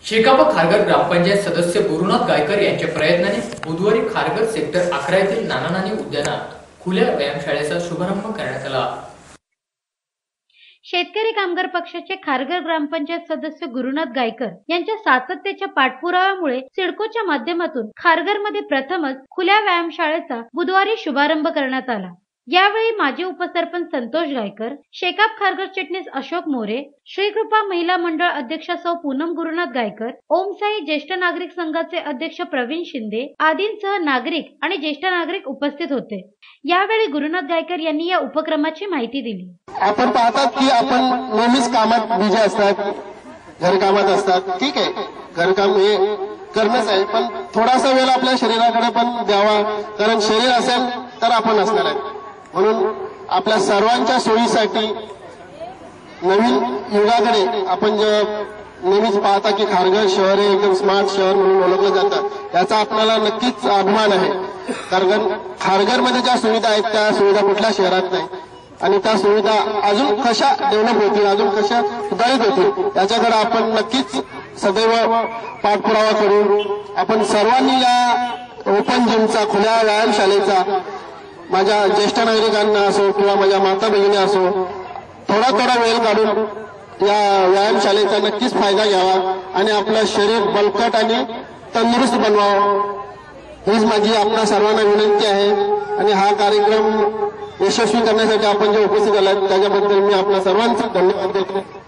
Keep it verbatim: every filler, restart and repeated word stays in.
शेकाप खारघर ग्रामपंचायत सदस्य गुरुनाथ गायकर यांच्या प्रयत्नाने बुधवारी खारघर सेक्टर अकरा येथील नाना नानी उद्यानात खुल्या व्यायामशाळेचा शुभारंभ करण्यात आला। शेतकरी कामगार पक्षाचे खारघर ग्रामपंचायत सदस्य गुरुनाथ गायकर यांच्या सातत्याच्या पाठपुराव्यामुळे सिडकोच्या माध्यमातून खारघरमध्ये प्रथमच खुल्या व्यायामशाळेचा बुधवारी शुभारंभ करण्यात आला। यावेळी माजी उपसरपंच संतोष गायकर, शेकाप खारघर चिटणीस अशोक मोरे, श्रीकृपा महिला मंडळ अध्यक्षा सौ पूनम गुरुनाथ गायकर, ओमसाई ज्येष्ठ नागरिक संघाचे अध्यक्ष प्रवीण शिंदे आदींसह नागरिक आणि ज्येष्ठ नागरिक उपस्थित होते। यावेळी गुरुनाथ गायकर यांनी या उपक्रमाची माहिती दिली। आपण पाहतात की आपण नेहमीच कामात बिझी असतात, घरकामात असतात, ठीक आहे, घरकाम हे करणंच आहे, पण थोडासा वेळ आपल्या शरीराकडे पण द्यावा, कारण शरीर असेल तर आपण असणार आहे। म्हणून आपल्या सर्वांच्या सोयीसाठी नवीन युगाकडे आपण जे नेहमीच पाहता की खारघर शहर हे एकदम स्मार्ट शहर म्हणून ओळखलं जातं, याचा आपल्याला नक्कीच अभिमान आहे। कारण खारघरमध्ये ज्या सुविधा आहेत त्या सुविधा कुठल्या शहरात नाही, आणि त्या सुविधा अजून कशा डेव्हलप होतील, अजून कशा सुधारित होतील, याच्याकडे आपण नक्कीच सदैव पाठपुरावा करू। आपण सर्वांनी या ओपन जिमचा, खुल्या व्यायामशाळेचा, माझ्या ज्येष्ठ नागरिकांना असो किंवा माझ्या माता भगिनी असो, थोडा थोडा वेळ काढून या व्यायामशाळेचा नक्कीच फायदा घ्यावा आणि आपलं शरीर बलकट आणि तंदुरुस्त बनवावं, हीच माझी आपल्या सर्वांना विनंती आहे। आणि हा कार्यक्रम यशस्वी करण्यासाठी आपण जे उपस्थित आलात त्याच्याबद्दल मी आपल्या सर्वांचा धन्यवाद देतो।